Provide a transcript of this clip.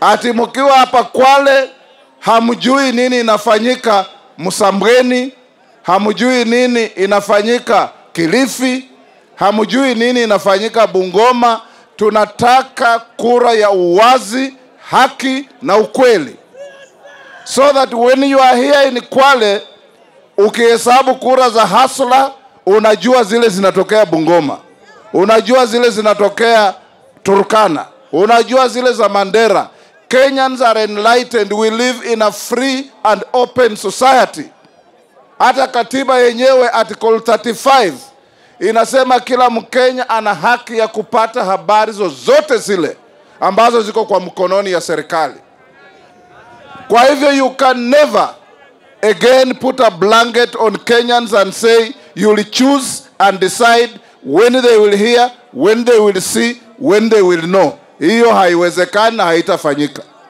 Ati mkiwa hapa Kwale hamjui nini inafanyika Msambweni, hamjui nini inafanyika Kilifi, hamjui nini inafanyika Bungoma. Tunataka kura ya uwazi, haki na ukweli. So that when you are here in Kwale, ukihesabu kura za hasla, unajua zile zinatokea Bungoma, unajua zile zinatokea Turkana, unajua zile za Mandera. Kenyans are enlightened. We live in a free and open society. Hata katiba yenyewe article 35 inasema kila Mkenya ana haki ya kupata habari zozote zile ambazo ziko kwa mkononi ya serikali. Kwa hivyo you can never again put a blanket on Kenyans and say you will choose and decide when they will hear, when they will see, when they will know. Hiyo haiwezekani na haitafanyika.